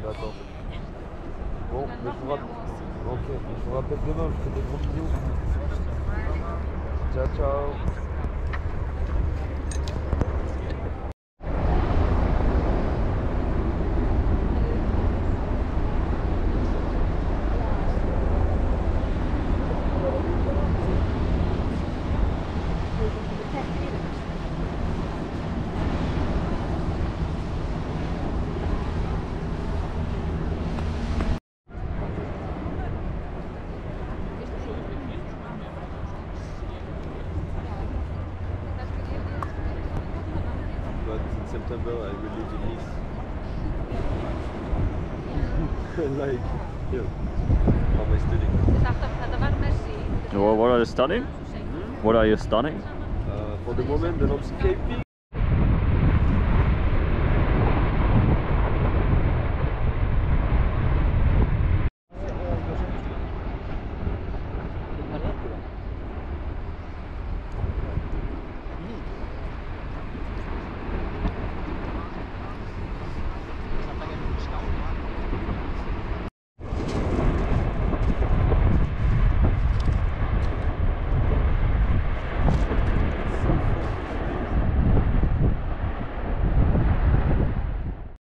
D'accord. Bon, mais je vous rappelle demain, je fais des gros bisous. Ciao, ciao. But in September I will live in Nice. Like, yeah. How am I studying? Well, what are you studying? What are you studying? For the moment, the landscaping